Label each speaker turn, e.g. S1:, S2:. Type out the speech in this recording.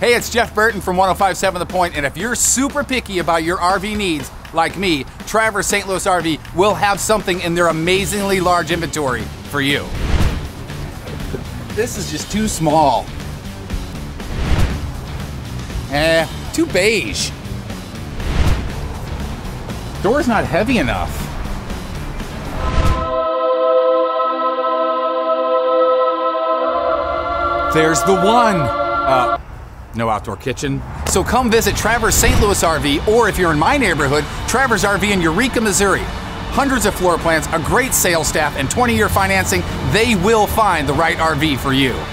S1: Hey, it's Jeff Burton from 105.7 The Point, and if you're super picky about your RV needs, like me, Travers St. Louis RV will have something in their amazingly large inventory for you. This is just too small. Too beige. Door's not heavy enough. There's the one. No outdoor kitchen. So come visit Travers St. Louis RV, or if you're in my neighborhood, Travers RV in Eureka, Missouri. Hundreds of floor plans, a great sales staff, and 20-year financing. They will find the right RV for you.